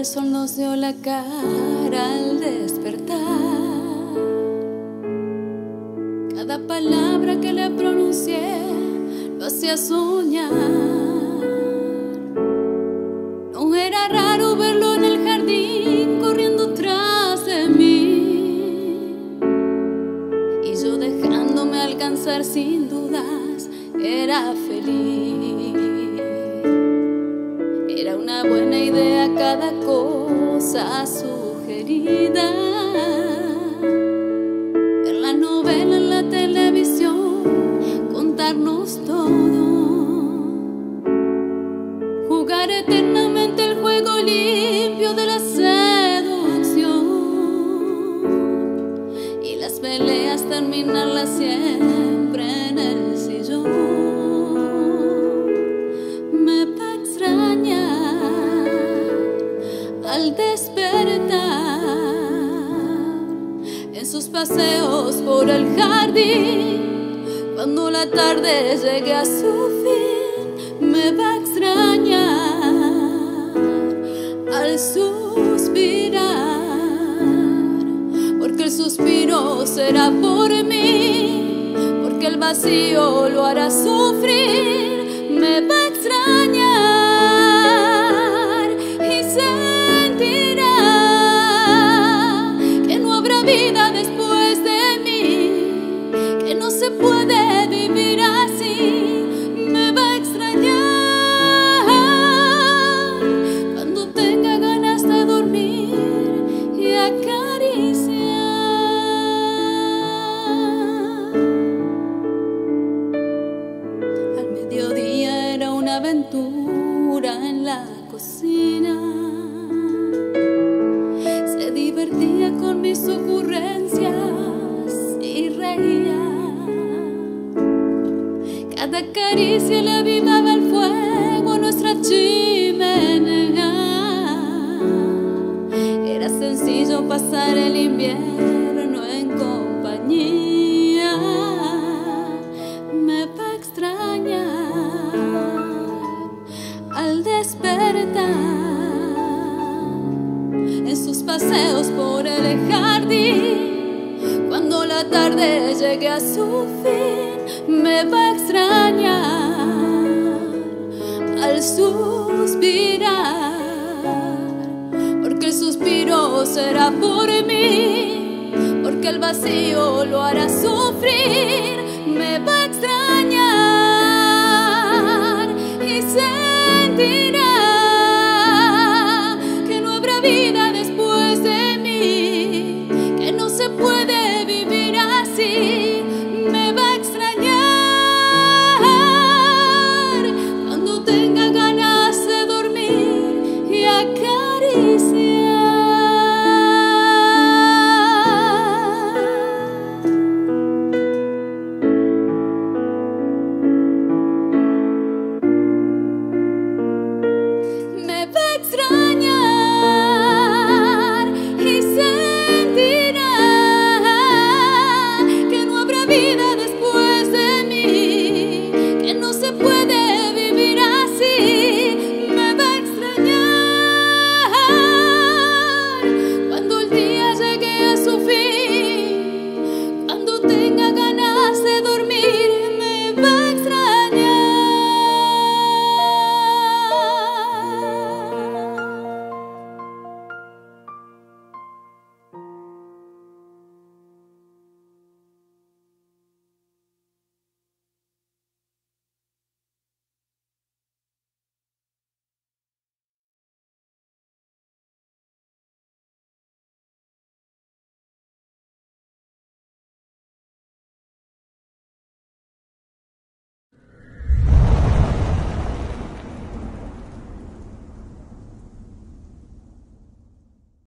sol nos dio la cara al despertar. Cada palabra que le pronuncié lo hacía soñar. No era raro verlo en el jardín corriendo tras de mí, y yo dejándome alcanzar sin dudas era feliz. Era una buena idea cada cosa sugerida. Ver la novela en la televisión, contarnos todo, jugar eternamente el juego limpio de la seducción, y las peleas terminarlas siempre en el sillón. Me va a extrañar al despertar en sus paseos por el jardín. Cuando la tarde llegue a su fin, me va a extrañar al suspirar, porque el suspiro será por mí, porque el vacío lo hará sufrir. Me va a extrañar y sentirá que no habrá vida después de mí, que no se puede vivir así. Me va a extrañar cuando tenga ganas de dormir y acariciar. Al mediodía era una aventura en la cocina. Se divertía con mis ocurrencias y reía. Cada caricia le avivaba el fuego a nuestra chimenea. Era sencillo pasar el invierno en compañía. Me va a extrañar al despertar en sus paseos por el jardín. Cuando la tarde llegue a su fin, me va a extrañar al suspirar, porque el suspiro será por mí, porque el vacío lo hará sufrir. Me va